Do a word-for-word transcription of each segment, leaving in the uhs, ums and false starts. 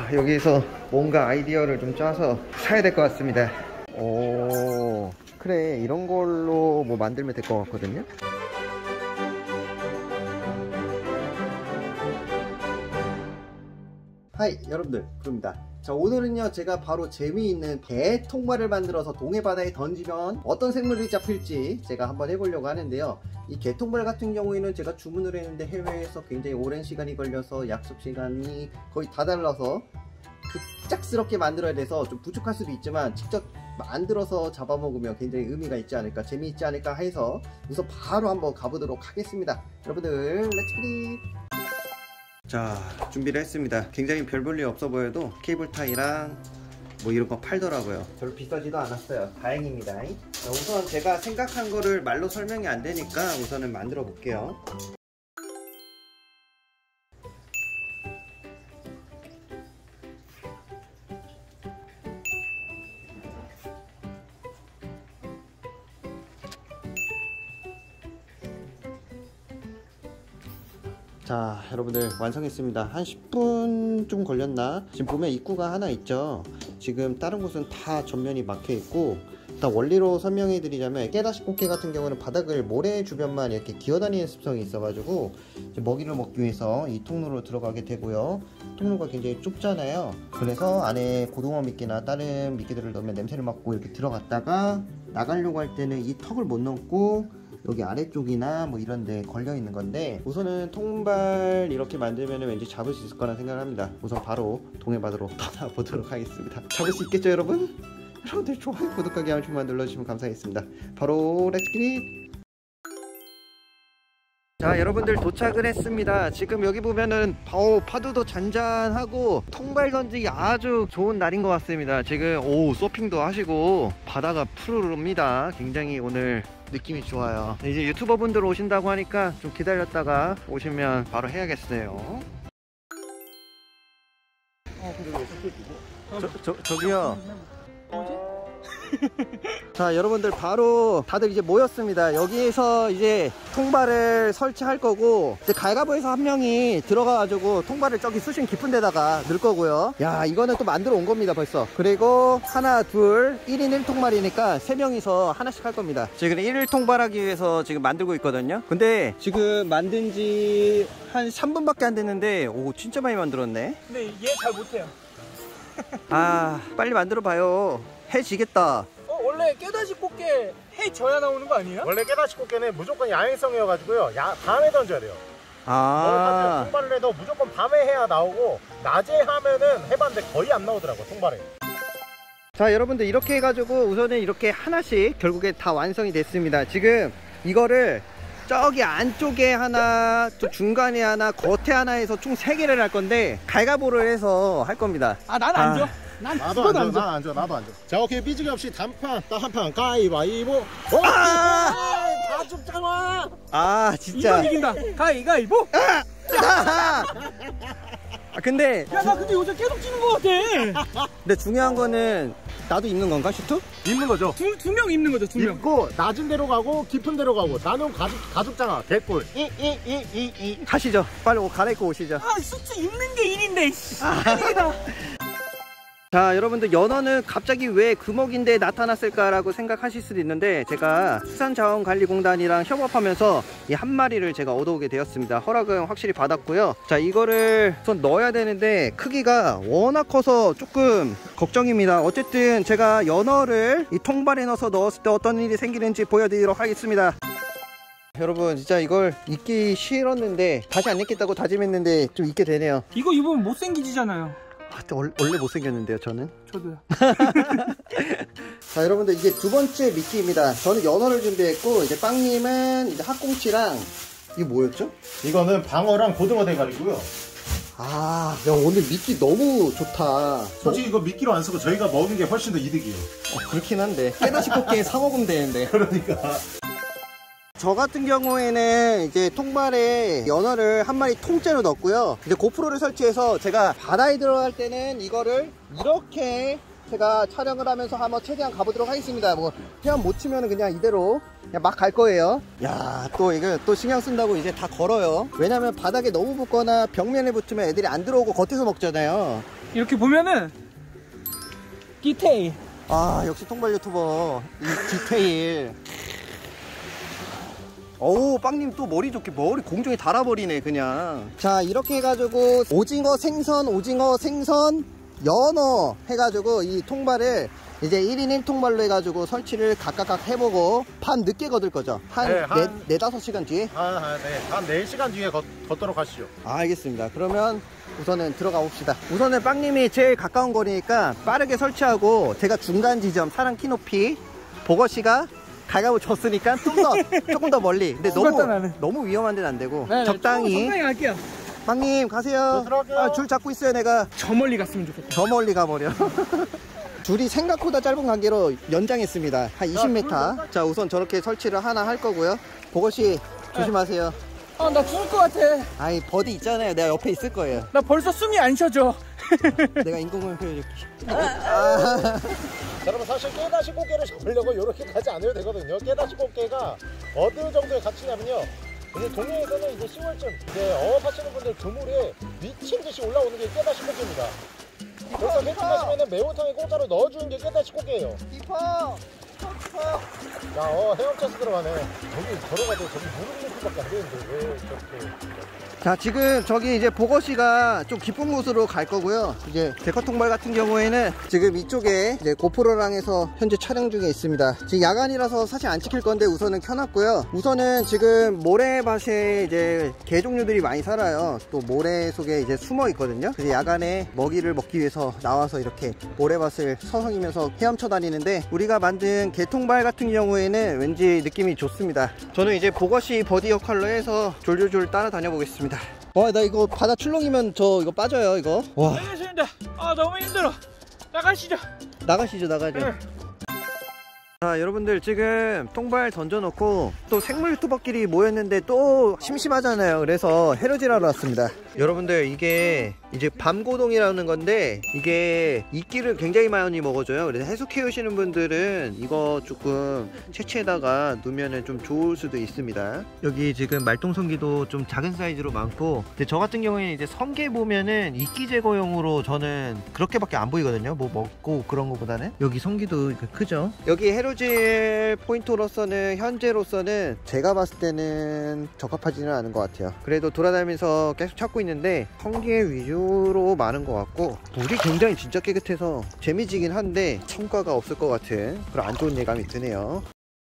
아, 여기서 뭔가 아이디어를 좀 짜서 사야 될 것 같습니다. 오, 그래, 이런 걸로 뭐 만들면 될 것 같거든요. 하이 여러분들, 부릅니다. 자, 오늘은요 제가 바로 재미있는 개 통발을 만들어서 동해바다에 던지면 어떤 생물이 잡힐지 제가 한번 해보려고 하는데요. 이 개 통발 같은 경우에는 제가 주문을 했는데 해외에서 굉장히 오랜 시간이 걸려서 약속 시간이 거의 다 달라서 급작스럽게 만들어야 돼서 좀 부족할 수도 있지만 직접 만들어서 잡아먹으면 굉장히 의미가 있지 않을까, 재미있지 않을까 해서 우선 바로 한번 가보도록 하겠습니다. 여러분들 렛츠 기릿! 자, 준비를 했습니다. 굉장히 별 볼 일 없어 보여도 케이블 타이랑 뭐 이런 거 팔더라고요. 별로 비싸지도 않았어요. 다행입니다. 자, 우선 제가 생각한 거를 말로 설명이 안 되니까 우선은 만들어 볼게요. 자, 여러분들 완성했습니다. 한 십 분 좀 걸렸나? 지금 보면 입구가 하나 있죠. 지금 다른 곳은 다 전면이 막혀 있고, 일단 원리로 설명해 드리자면 깨다시 꽃게 같은 경우는 바닥을 모래 주변만 이렇게 기어다니는 습성이 있어 가지고 먹이를 먹기 위해서 이 통로로 들어가게 되고요. 통로가 굉장히 좁잖아요. 그래서 안에 고등어 미끼나 다른 미끼들을 넣으면 냄새를 맡고 이렇게 들어갔다가 나가려고 할 때는 이 턱을 못 넘고 여기 아래쪽이나 뭐 이런 데 걸려 있는 건데, 우선은 통발 이렇게 만들면 왠지 잡을 수 있을 거라 생각을 합니다. 우선 바로 동해바다로 떠나보도록 하겠습니다. 잡을 수 있겠죠 여러분? 여러분들 좋아요, 구독하기, 알람 버튼 눌러주시면 감사하겠습니다. 바로 렛츠 기릿! 자, 여러분들 도착을 했습니다. 지금 여기 보면은 어, 파도도 잔잔하고 통발 던지기 아주 좋은 날인 것 같습니다. 지금 오, 서핑도 하시고 바다가 푸르릅니다. 굉장히 오늘 느낌이 좋아요. 이제 유튜버 분들 오신다고 하니까 좀 기다렸다가 오시면 바로 해야겠어요. 어, 근데 왜 저기 두고? 저, 저, 저기요. 뭐지? 자, 여러분들 바로 다들 이제 모였습니다. 여기에서 이제 통발을 설치할 거고, 이제 갈가보에서 한 명이 들어가가지고 통발을 저기 수심 깊은 데다가 넣을 거고요. 야, 이거는 또 만들어 온 겁니다 벌써. 그리고 하나 둘 일 인 일 통발이니까 세 명이서 하나씩 할 겁니다. 지금 일 일 통발하기 위해서 지금 만들고 있거든요. 근데 지금 만든 지 한 삼 분밖에 안 됐는데 오, 진짜 많이 만들었네. 근데 얘 잘 못해요. 아, 빨리 만들어 봐요. 해지겠다. 어, 원래 깨다시 꽃게 해져야 나오는 거 아니에요? 원래 깨다시 꽃게는 무조건 야행성이어가지고요. 야, 밤에 던져야 돼요. 아, 통발을 해도 무조건 밤에 해야 나오고, 낮에 하면은 해봤는데 거의 안 나오더라고, 통발에. 자, 여러분들 이렇게 해가지고 우선은 이렇게 하나씩 결국에 다 완성이 됐습니다. 지금 이거를 저기 안쪽에 하나, 또 중간에 하나, 겉에 하나 해서 총 세 개를 할 건데 갈가보를 해서 할 겁니다. 아, 난 안 줘. 아. 난 나도 안 줘, 안 줘, 안 줘, 나도 안 줘. 자, 오케이, 삐지기 없이 단판, 딱 한 판, 가위바위보. 오! 아! 다 죽잖아! 아, 진짜. 이거 이긴다. 가위가위보. 아! 아, 근데 야, 나 근데 요새 계속 지는 거 같아. 근데 중요한 거는 나도 입는 건가, 슈트? 입는 거죠. 두, 두 명 입는 거죠, 두 명. 입고, 낮은 데로 가고, 깊은 데로 가고. 나는 가죽, 가죽장아, 개꿀. 이, 이, 이, 이, 이. 가시죠. 빨리 옷 갈아입고 오시죠. 아, 수트 입는 게 일인데, 씨. 자, 여러분들 연어는 갑자기 왜 금어기인데 나타났을까라고 생각하실 수도 있는데, 제가 수산자원관리공단이랑 협업하면서 이 한 마리를 제가 얻어오게 되었습니다. 허락은 확실히 받았고요. 자, 이거를 우선 넣어야 되는데 크기가 워낙 커서 조금 걱정입니다. 어쨌든 제가 연어를 이 통발에 넣어서 넣었을 때 어떤 일이 생기는지 보여드리도록 하겠습니다. 여러분, 진짜 이걸 입기 싫었는데 다시 안 입겠다고 다짐했는데 좀 입게 되네요. 이거 입으면 못생기지잖아요. 아, 원래 못생겼는데요 저는. 저도요. 자, 여러분들 이게 두 번째 미끼입니다. 저는 연어를 준비했고, 이제 빵님은 이제 학꽁치랑, 이게 뭐였죠? 이거는 방어랑 고등어 대가리고요. 아, 야, 오늘 미끼 너무 좋다. 솔직히 이거 미끼로 안 쓰고 저희가 먹은 게 훨씬 더 이득이에요. 어, 그렇긴 한데 깨다시 꽃게 사 먹으면 되는데. 그러니까. 저 같은 경우에는 이제 통발에 연어를 한 마리 통째로 넣었고요. 이제 고프로를 설치해서 제가 바다에 들어갈 때는 이거를 이렇게 제가 촬영을 하면서 한번 최대한 가보도록 하겠습니다. 뭐 헤엄 못 치면 그냥 이대로 그냥 막 갈 거예요. 야, 또 이거 또 신경 쓴다고 이제 다 걸어요. 왜냐면 바닥에 너무 붙거나 벽면에 붙으면 애들이 안 들어오고 겉에서 먹잖아요. 이렇게 보면은 디테일. 아, 역시 통발 유튜버 이 디테일. 어우, 빵님 또 머리 좋게 머리 공중에 달아버리네 그냥. 자, 이렇게 해가지고 오징어 생선 오징어 생선 연어 해가지고 이 통발을 이제 일 인 일 통발로 해가지고 설치를 각각각 해보고 밤 늦게 거둘 거죠. 한 네, 한- 네, 네다섯 시간 뒤에. 아, 아, 네. 한 네 시간 뒤에 걷, 걷도록 하시죠. 아, 알겠습니다. 그러면 우선은 들어가 봅시다. 우선은 빵님이 제일 가까운 거리니까 빠르게 설치하고, 제가 중간 지점 사람 키높이, 보거씨가 가가고 졌으니까 좀 더 조금 더 멀리. 근데 너무 나는. 너무 위험한 데는 안 되고 네, 네, 적당히. 적당히 갈게요. 빵님 가세요. 저 들어갈게요. 아, 줄 잡고 있어요. 내가 저 멀리 갔으면 좋겠다. 저 멀리 가버려. 줄이 생각보다 짧은 관계로 연장했습니다. 한 이십 미터. 자, 우선 저렇게 설치를 하나 할 거고요. 보거씨 조심하세요. 아, 나 죽을 것 같아. 아이, 버디 있잖아요. 내가 옆에 있을 거예요. 나 벌써 숨이 안 쉬어져. 내가 인공호흡 해줄게. 아. 자, 여러분 사실 깨다시 꽃게를 잡으려고 이렇게 가지 않아도 되거든요. 깨다시 꽃게가 어느 정도의 가치냐면요. 이제 동해에서는 이제 시월쯤 이제 어업하시는 분들 그물에 미친 듯이 올라오는 게 깨다시 꽃게입니다. 그래서 회식하시면은 매운탕에 공짜로 넣어주는 게 깨다시 꽃게예요. 깊어. 야, 어, 헤엄쳐서 들어가네. 저기 걸어가도 저기 무릎 높이밖에 안 되는데 왜 저렇게. 자, 지금 저기 이제 보거씨가 좀 깊은 곳으로 갈 거고요. 이제 데커통발 같은 경우에는 지금 이쪽에 이제 고프로랑 해서 현재 촬영 중에 있습니다. 지금 야간이라서 사실 안 찍힐 건데 우선은 켜놨고요. 우선은 지금 모래밭에 이제 개 종류들이 많이 살아요. 또 모래 속에 이제 숨어 있거든요. 그래서 야간에 먹이를 먹기 위해서 나와서 이렇게 모래밭을 서성이면서 헤엄쳐 다니는데, 우리가 만든 개통발 같은 경우에는 왠지 느낌이 좋습니다. 저는 이제 보거씨 버디 역할로 해서 졸졸졸 따라다녀 보겠습니다. 와, 나 이거 바다 출렁이면 저 이거 빠져요 이거. 와, 알겠습니다. 아, 너무 힘들어. 나가시죠. 나가시죠 나가죠. 네. 자, 여러분들 지금 통발 던져놓고 또 생물 유튜버끼리 모였는데 또 심심하잖아요. 그래서 해루질하러 왔습니다. 여러분들 이게 이제 밤고동이라는 건데, 이게 이끼를 굉장히 많이 먹어줘요. 그래서 해수 키우시는 분들은 이거 조금 채취에다가 놓으면 좀 좋을 수도 있습니다. 여기 지금 말똥성기도 좀 작은 사이즈로 많고, 근데 저 같은 경우에는 이제 성게 보면은 이끼 제거용으로 저는 그렇게밖에 안 보이거든요. 뭐 먹고 그런 거보다는. 여기 성기도 크죠. 여기 해루질 포인트로서는 현재로서는 제가 봤을 때는 적합하지는 않은 것 같아요. 그래도 돌아다니면서 계속 찾고 있는데 성게 위주로 많은 것 같고, 물이 굉장히 진짜 깨끗해서 재미지긴 한데 성과가 없을 것 같은 그런 안 좋은 예감이 드네요.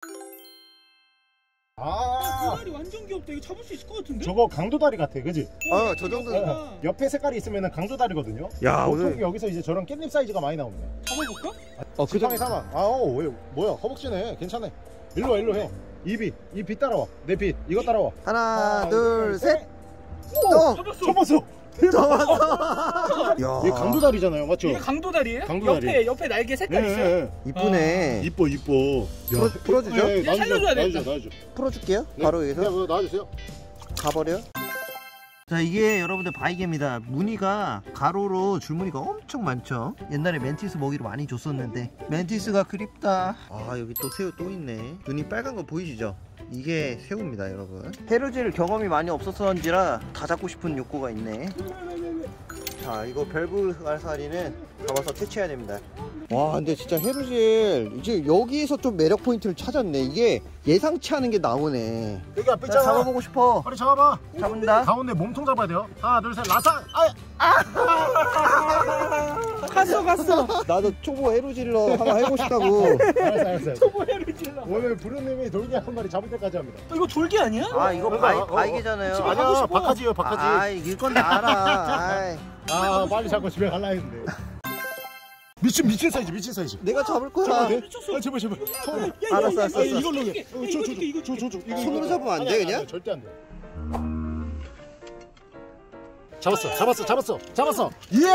아, 색깔이 완전 귀엽다. 이거 잡을 수 있을 것 같은데? 저거 강도다리 같아, 그지? 아, 저 정도. 어, 옆에 색깔이 있으면 강도다리거든요. 야, 보통 오늘 여기서 이제 저런 깻잎 사이즈가 많이 나옵니다. 잡아볼까? 어, 그 지팡이 정도. 삼아. 아, 어, 왜, 뭐야? 허벅지네. 괜찮네. 일로 와, 일로 해. 입이, 입 따라와. 내 빛, 이거 따라와. 하나, 하나, 둘, 둘, 셋. 오! 어, 잡았어. 접었어. 잡았어. 야, 이게 강도다리잖아요, 맞죠? 이게 강도다리예요? 강도다리. 옆에 옆에 날개 색깔 네, 있어요. 네, 이쁘네. 네. 이뻐, 이뻐. 풀어- 풀어주죠? 네, 이제 살려줘야 놔주죠, 되겠다. 놔주죠. 풀어줄게요. 네. 바로 여기서. 네, 그거 놔주세요. 가버려. 자, 이게 여러분들 바이게입니다. 무늬가 가로로 줄무늬가 엄청 많죠. 옛날에 멘티스 먹이로 많이 줬었는데 멘티스가 그립다. 아, 여기 또 새우 또 있네. 눈이 빨간 거 보이시죠? 이게 새우입니다, 여러분. 해루질 경험이 많이 없었던지라 다 잡고 싶은 욕구가 있네. 자, 이거 벨브갈사리는 잡아서 퇴치해야 됩니다. 와, 근데 진짜 해루질 이제 여기에서 좀 매력 포인트를 찾았네. 이게 예상치 않은 게 나오네. 여기 앞에 나 있잖아. 잡아보고 싶어. 허리 잡아봐. 잡은다. 가운데 몸통 잡아야 돼요. 하나, 둘, 셋, 라사. 아, 갔어 갔어. 나도 초보 해루질러 한번 해보고 싶다고. 알았어, 알았어. 초보해를 질러. 오늘 부르님이 돌기 한 마리 잡을 때까지 합니다. 이거 돌기 아니야? 아, 이거 그러니까, 바이, 어, 어. 바이게잖아요. 집에 가고 아니야, 싶어. 박하지요, 박하지. 아, 이길 건 다 알아. 아이, 아, 빨리 잡고 집에 갈라 했는데. 미친, 미친 사이즈, 미친 사이즈. 내가 잡을 거야. 잡아도 돼? 미쳤어. 아, 제발, 제발. 손으로. 알았어, 알았어, 알았어. 이걸로 해. 어, 이거 줘, 줘, 줄게, 이거 줘, 줘, 줘. 이거, 손으로 이거. 잡으면 안 아니, 돼, 아니, 그냥? 아니, 절대 안 돼. 잡았어, 잡았어, 잡았어, 잡았어. 이야!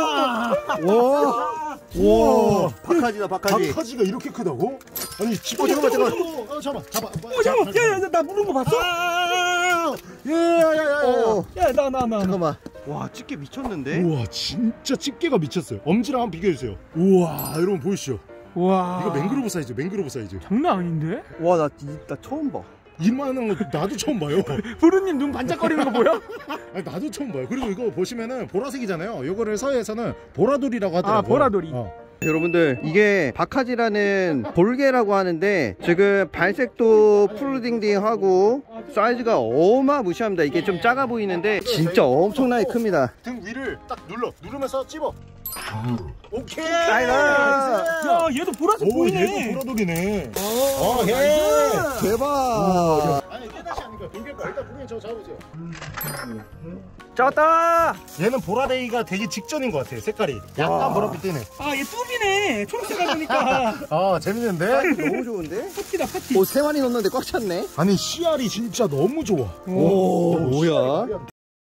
와, 와, 박하지다, 박하지. 박하지가 이렇게 크다고? 아니, 지금 어, 잠깐만, 잠깐만. 어, 잠깐만, 잡아. 어, 잠깐만. 야야, 나 물은 거 봤어? 아, 예, 야, 야, 야, 야. 어, 야, 나 나 나. 나. 잠깐만. 와, 집게 미쳤는데? 우와, 진짜 집게가 미쳤어요. 엄지랑 한번 비교해주세요. 우와, 여러분 보이시죠? 와. 이거 맹그로브 사이즈, 맹그로브 사이즈. 장난 아닌데? 와, 나, 나 처음 봐. 이만한 거 나도 처음 봐요. 부르님 눈 반짝거리는 거 보여? 아니, 나도 처음 봐요. 그리고 이거 보시면은 보라색이잖아요. 이거를 서해에서는 보라돌이라고 하더라고요. 아, 보라돌이. 어. 여러분들, 이게 박하지라는 볼개라고 하는데 지금 발색도 푸르딩딩하고 사이즈가 어마무시합니다. 이게 좀 작아 보이는데 진짜 엄청나게 큽니다. 등 위를 딱 눌러. 누르면서 찝어. 오케이. 나이스. 야, 얘도 보라색 오, 보이네. 얘도 보라돌이네. 어, 예. 대박. 아니, 깨다시 아니까 돌개가 일단 부르님 저 잡으세요. 잡았다. 얘는 보라데이가 되기 직전인 것 같아요. 색깔이 약간 보랏빛 띠네. 아, 얘 뚜비네. 초록색을 보니까. 아, 재밌는데? 너무 좋은데? 파티다, 파티. 오, 세 마리 넣었는데 꽉 찼네. 아니, 씨알이 진짜 너무 좋아. 오, 뭐야? 씨알이.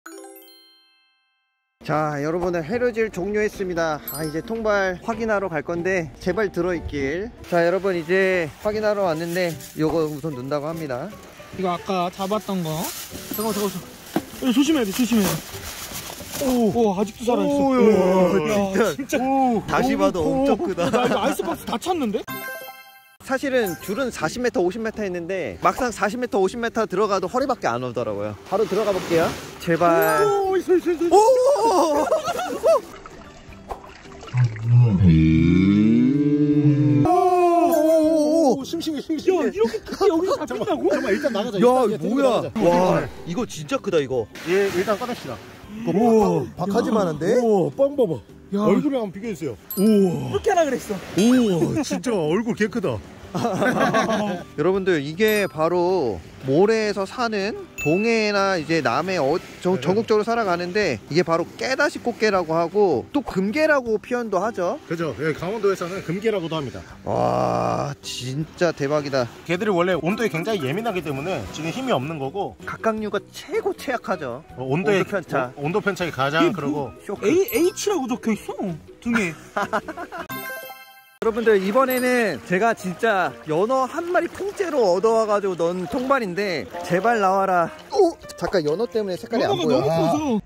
자, 여러분들 해루질 종료했습니다. 아, 이제 통발 확인하러 갈 건데 제발 들어있길. 자, 여러분 이제 확인하러 왔는데 요거 우선 넣는다고 합니다. 이거 아까 잡았던 거. 잠깐만, 잠깐만. 이거 조심해야 돼, 조심해야 돼. 오, 오, 아직도 살아있어. 오, 야, 진짜. 진짜. 오, 다시 봐도 오, 엄청 오. 크다. 나 이거 아이스박스 다 찼는데? 사실은 줄은 사십 미터, 오십 미터 했는데 막상 사십 미터, 오십 미터 들어가도 허리밖에 안 오더라고요. 바로 들어가 볼게요. 제발. 오, 있어, 있어, 있어. 오! 오, 싱싱해, 싱싱해. 야, 이렇게 크게 여기서 잡힌다고? 잠깐만, 일단 나가자. 야, 일단 얘 데리고 뭐야? 나가자. 와, 이거 진짜 크다 이거. 얘 일단 꺼냅시다. 오, 박하지만한데? 오, 빵 봐봐. 야. 얼굴을 한번 비교해주세요. 오, 이렇게 하라 그랬어. 오, 진짜 얼굴 개 크다. 여러분들, 이게 바로 모래에서 사는 동해나 이제 남해 어, 전, 전국적으로 살아가는데 이게 바로 깨다시 꽃게라고 하고 또 금게라고 표현도 하죠. 그죠? 예, 강원도에서는 금게라고도 합니다. 와, 진짜 대박이다. 개들이 원래 온도에 굉장히 예민하기 때문에 지금 힘이 없는 거고, 각각류가 최고 최약하죠. 어, 온도에 온도 편차. 어, 온도 편차가 가장 그러고. 쇼크. A, H라고 적혀 있어. 등에. 여러분들, 이번에는 제가 진짜 연어 한 마리 통째로 얻어와가지고 넣은 통발인데 제발 나와라. 오! 잠깐, 연어 때문에 색깔이 안 연어가 보여. 너무 커서.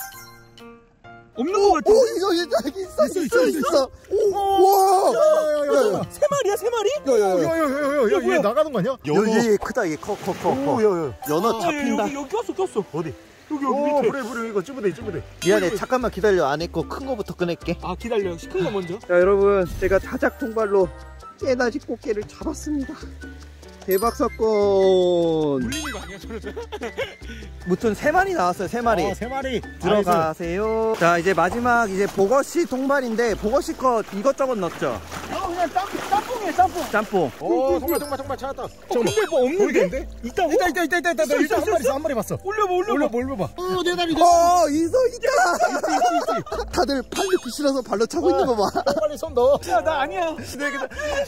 없는 거 오, 같아. 오, 이거 여기 있어, 있어, 있어, 있어, 있어. 오, 와! 야야야야. 세 마리야, 세 마리? 야야야야야. 야, 뭐야? 얘 나가는 거 아니야? 얘, 얘 크다, 얘 커, 커, 커, 커. 오야야. 연어 아, 잡힌다. 여기, 여기 꼈어, 꼈어. 어디? 여기, 여기 오, 밑에. 그래 그래 이거 찌부대 찌부대. 미안해, 잠깐만 기다려. 안에 거 큰 거부터 꺼낼게. 아, 기다려. 시큰 거 먼저. 자, 여러분, 제가 자작 통발로 깨다시 꽃게를 잡았습니다. 대박 사건. 물리는 거 아니야, 저러죠? 무튼 세 마리 나왔어요. 세 마리. 어, 세 마리. 들어가세요. 자, 이제 마지막 이제 보거시 통발인데 보거시 거 이것저것 넣었죠. 아, 그냥 짬, 짬뽕이야, 짬뽕. 짬뽕. 오, 정말 정말 정말 찾았다. 어, 근데 뭐 없는데? 모르겠는데? 있다고? 있다 있다 있다 있다 있다. 있어, 일단 있어, 한 마리 있어? 있어, 한 마리 봤어. 올려봐, 올려봐. 올려봐 올려봐. 어, 내 다리 내 다리. 어, 있어, 있다. 다들 팔 넣기 싫어서 발로 차고 있는 거 봐. 빨리 손 넣어. 야, 나 아니야. 내가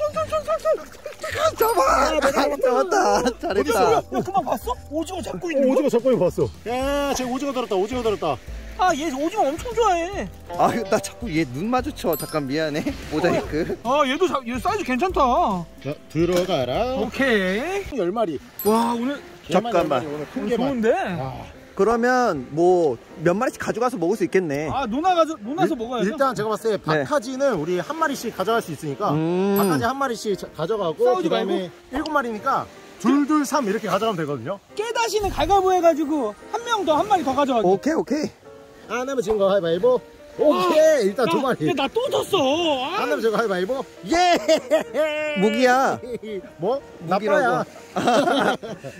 잡아. 잡았다. 잘했다. 야, 그만 봤어? 오징어 잡고 있는 거? 오징어 잡고 봤어. 야, 쟤 오징어 들었다. 오징어 들었다. 아, 얘 오징어 엄청 좋아해. 아, 나 자꾸 얘 눈 마주쳐. 잠깐 미안해. 모자이크. 아, 얘도 자, 얘 사이즈 괜찮다. 자, 들어가라. 오케이. 열 마리. 와, 오늘 잠깐만. 오늘 큰 오늘 개만. 좋은데? 아, 그러면 뭐 몇 마리씩 가져가서 먹을 수 있겠네. 아, 논아가서 논아서 먹어야죠. 일단 제가 봤을 때 박하지는 우리 한 마리씩 가져갈 수 있으니까 음. 박하지 한 마리씩 자- 가져가고 싸우지 그다음에 일곱 마리니까 둘둘 삼 이렇게 가져가면 되거든요. 깨다시는 갈가부 해가지고 한 명 더 한 마리 더 가져가게. 오케이, 오케이. 안 하면 지금 거 하이바이보. 오케이. 일단 두 마리. 야, 나 또 졌어. 안 아, 하면 저거 하이바이보. 예! 무기야. 뭐? 무기라고. 나빠야.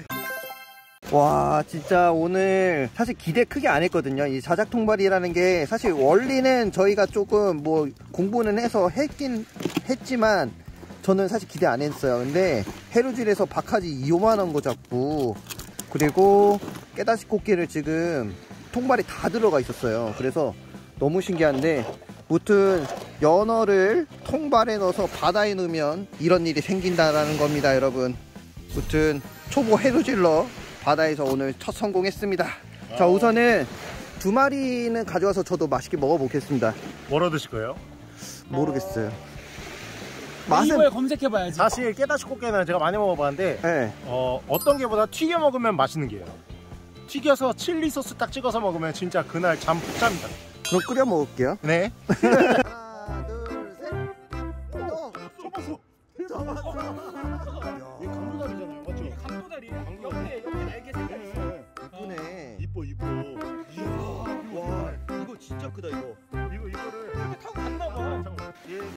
와, 진짜 오늘 사실 기대 크게 안 했거든요. 이 자작 통발이라는 게 사실 원리는 저희가 조금 뭐 공부는 해서 했긴 했지만 저는 사실 기대 안 했어요. 근데 해루질에서 박하지 이만한 거 잡고 그리고 깨다시 꽃게를 지금 통발이 다 들어가 있었어요. 그래서 너무 신기한데 무튼 연어를 통발에 넣어서 바다에 넣으면 이런 일이 생긴다라는 겁니다, 여러분. 무튼 초보 해루질러 바다에서 오늘 첫 성공했습니다. 자, 우선은 두 마리는 가져와서 저도 맛있게 먹어보겠습니다. 뭐로 드실 거예요? 모르겠어요. 맛은 맛은 검색해봐야지. 사실 깨다시 꽃게는 제가 많이 먹어봤는데 네. 어, 어떤 게보다 튀겨 먹으면 맛있는 게예요. 튀겨서 칠리 소스 딱 찍어서 먹으면 진짜 그날 잠 푹 잡니다. 그럼 끓여 먹을게요. 네. 하나, 둘, 셋. 어, 잡았어. 잡았어. 이 강도다리잖아요, 맞죠? 강도다리. 옆에 옆에 날개 색깔 있어. 이쁘네. 이뻐 이뻐. 이야, 와, 이거 진짜 크다 이거.